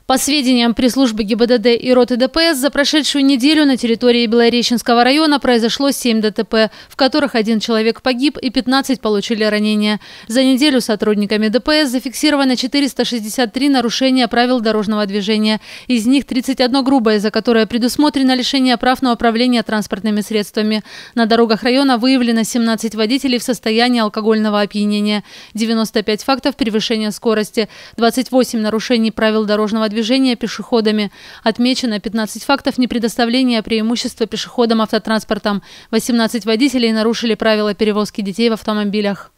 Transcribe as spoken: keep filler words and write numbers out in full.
По сведениям пресс-службы ГИБДД и роты ДПС, за прошедшую неделю на территории Белореченского района произошло семь ДТП, в которых один человек погиб и пятнадцать получили ранения. За неделю сотрудниками ДПС зафиксировано четыреста шестьдесят три нарушения правил дорожного движения. Из них тридцать одно грубое, за которое предусмотрено лишение прав на управление транспортными средствами. На дорогах района выявлено семнадцать водителей в состоянии алкогольного опьянения, девяносто пять фактов превышения скорости, двадцать восемь нарушений правил дорожного движения движения пешеходами. Отмечено пятнадцать фактов непредоставления преимущества пешеходам автотранспортом. восемнадцать водителей нарушили правила перевозки детей в автомобилях.